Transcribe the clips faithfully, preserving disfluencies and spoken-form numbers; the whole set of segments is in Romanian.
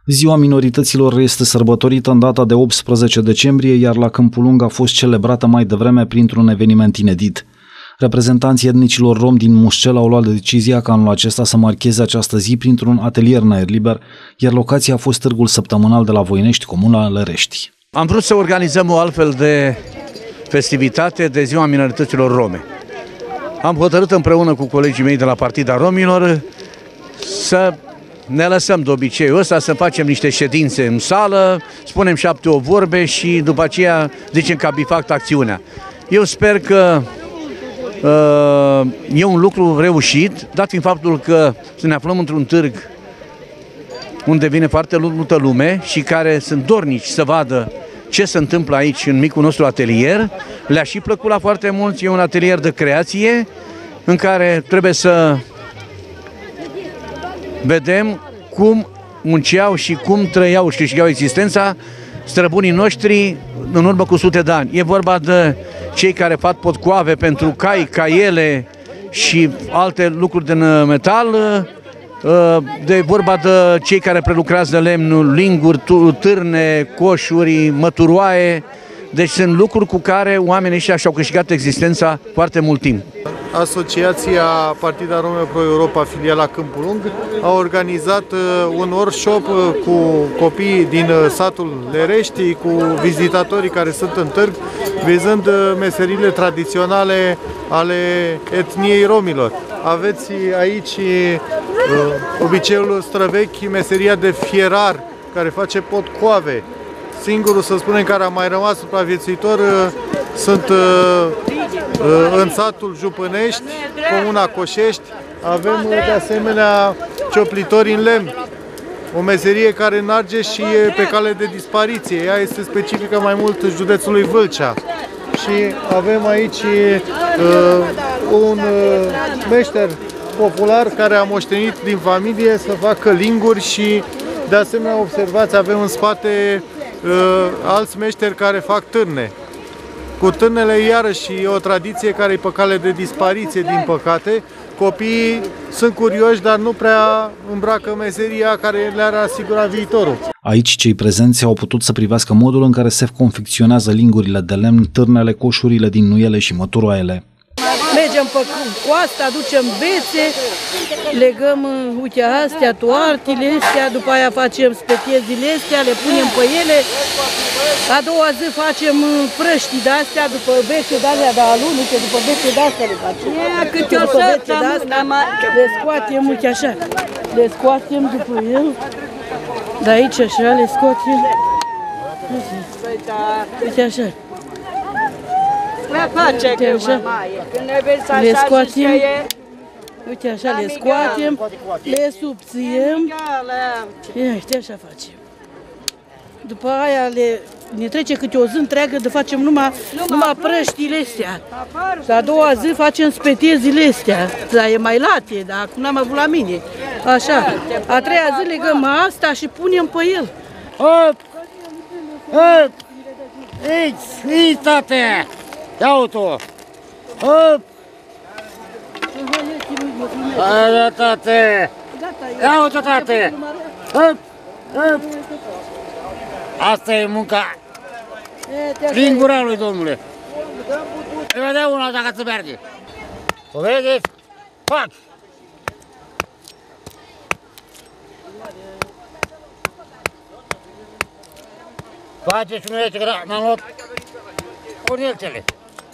Ziua minorităților este sărbătorită în data de optsprezece decembrie, iar la Câmpul Lung a fost celebrată mai devreme printr-un eveniment inedit. Reprezentanții etnicilor romi din Mușcel au luat decizia ca anul acesta să marcheze această zi printr-un atelier în aer liber, iar locația a fost târgul săptămânal de la Voinești, comuna Lărești. Am vrut să organizăm o altfel de festivitate de Ziua Minorităților Rome. Am hotărât împreună cu colegii mei de la Partida Romilor să ne lăsăm de obiceiul ăsta, să facem niște ședințe în sală, spunem șapte o vorbe și după aceea zicem că bifact acțiunea. Eu sper că uh, e un lucru reușit, dat fiind faptul că ne aflăm într-un târg unde vine foarte multă lume și care sunt dornici să vadă ce se întâmplă aici în micul nostru atelier. Le-a și plăcut la foarte mulți, e un atelier de creație în care trebuie să vedem cum munceau și cum trăiau și câștigau existența străbunii noștri în urmă cu sute de ani. E vorba de cei care fac potcoave pentru cai, caiele și alte lucruri din metal, de vorba de cei care prelucrează lemnul, linguri, târne, coșuri, măturoaie. Deci sunt lucruri cu care oamenii ăștia și-au câștigat existența foarte mult timp. Asociația Partida Rome Pro Europa, filiala Câmpul Lung, a organizat un workshop cu copiii din satul Lărești, cu vizitatorii care sunt în târg, vizând meserile tradiționale ale etniei romilor. Aveți aici obiceiul străvechi, meseria de fierar, care face potcoave. Singurul, să spunem, care a mai rămas supraviețuitor sunt în satul Jupânești, comuna Coșești. Avem de asemenea cioplitori în lemn, o meserie care în Argeș și e pe cale de dispariție. Ea este specifică mai mult județului Vâlcea. Și avem aici uh, un uh, meșter popular care a moștenit din familie să facă linguri și de asemenea observați, avem în spate uh, alți meșteri care fac târne. Cu târnele iarăși e o tradiție care e pe cale de dispariție, din păcate. Copiii sunt curioși, dar nu prea îmbracă meseria care le-ar asigura viitorul. Aici cei prezenți au putut să privească modul în care se confecționează lingurile de lemn, târnele, coșurile din nuiele și măturoaiele. Mergem pe coastă, aducem bețe, legăm, uite, astea, toartile astea, după aia facem spetiezile astea, le punem pe ele. A doua zi facem prăștii de-astea, după bețe de-alea de alun, uite, după bețe de-astea le facem. Câte o săptămână, le scoatem, uite așa, le scoatem după el, de aici așa, le scoatem, uite așa. Uite așa, le scoatem, uite așa, le scoatem, le subțiem, uite așa facem. După aia le, ne trece câte o zi întreagă de facem numai, numai prăștile astea. Și a doua zi facem spetiezile astea. Dar e mai late, dar acum n-am avut la mine. Așa. A treia zi legăm asta și punem pe el. Hop! Hop! Aici, aici, tate! Ia-o-tu! Hop! Hai, tate! Ia-o-tu, tate! Hop! Hop! Asta e munca linguralului, domnule. Îi vedea una dacă se merge. O vedeți? Fac! Faceți unul aici, că n-am luat uneltele.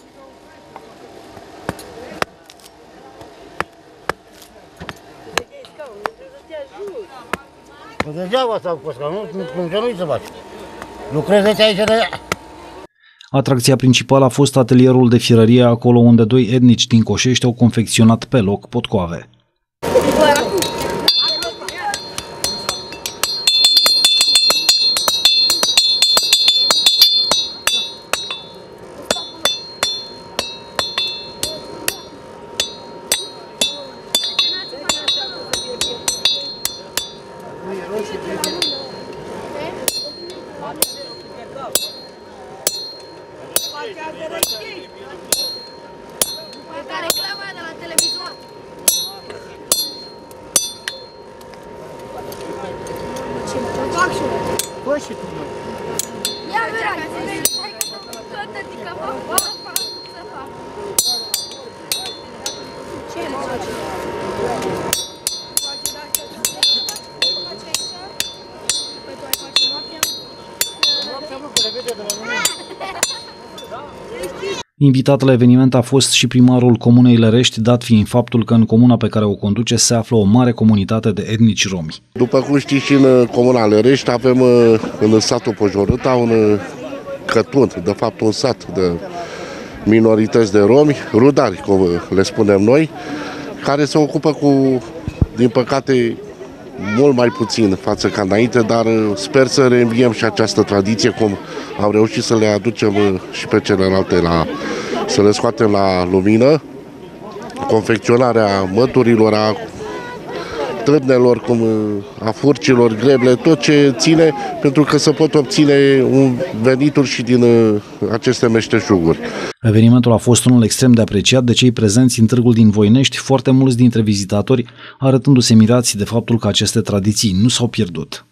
Nu degeaba asta cu posca, nu? Cum să nu-i să faci? Lucrezi aici de... Atracția principală a fost atelierul de fierărie, acolo unde doi etnici din Coșești au confecționat pe loc potcoave. Ca reclama de la televizor. Ce Fă și tu, mă. Ia, vrea, hai că tot adică mă fac să fac. Ce le faci? Invitat la eveniment a fost și primarul comunei Lărești, dat fiind faptul că în comuna pe care o conduce se află o mare comunitate de etnici romi. După cum știți, și în comuna Lărești avem în satul Pojorâta un cătun, de fapt un sat de minorități de romi, rudari, cum le spunem noi, care se ocupă cu, din păcate, mult mai puțin față ca înainte, dar sper să reînviem și această tradiție, cum am reușit să le aducem și pe celelalte, la, să le scoatem la lumină, confecționarea măturilor, a trâbnelor, cum a furcilor, greble, tot ce ține, pentru că să pot obține un venituri și din aceste meșteșuguri. Evenimentul a fost unul extrem de apreciat de cei prezenți în târgul din Voinești, foarte mulți dintre vizitatori arătându-se mirați de faptul că aceste tradiții nu s-au pierdut.